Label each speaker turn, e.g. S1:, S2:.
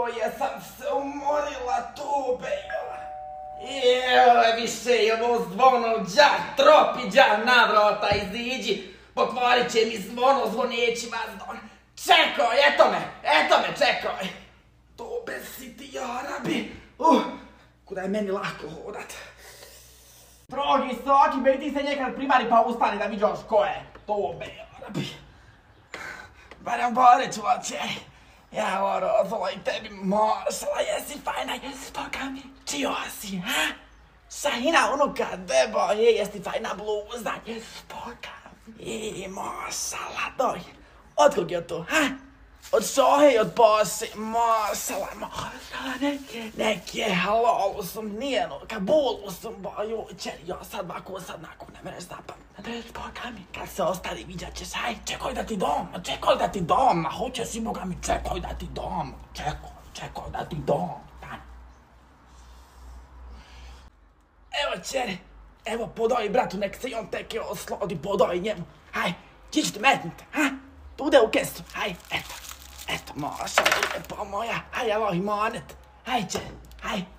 S1: Koja sam se umorila tu, bejo. Joj, više je ovo zvono, džak, tropi, džak, na vrata, iziđi. Pokvarit će mi zvono, zvoneći vas don. Čekaj, eto me, čekaj. Dobe si ti, jarabi. Kuda je meni lako hodat. Drogi soki, be ti se nekad primari pa ustani da viđaš ko je. Dobe, jarabi. Barem ću oće. Ja rozolo i tebi mošala, jesi fajna, poka mi, čio si, ha? Šahina unuka, debo, jesi fajna bluza, poka mi, mošala, doj. Od kog je to, ha? Od Šohe i od Boši, mošala, neke halolu sam, nijeno, Kabulu sam, bo jučer, jo sad ovako, sad nakon, ne mereš zapamiti. Poka mi, kad se ostali vidjat ćeš, haj, čekaj da ti dom, hoće si Boga mi, čekaj da ti dom, čekaj da ti dom, dan. Evo čeri, evo podoj bratu, nek se i on teke oslodi, podoj njemu, haj, čić ti metnite, ha, tude u kesu, haj, eto, moša, lijepo moja, haj, evo i monet, haj čeri, haj.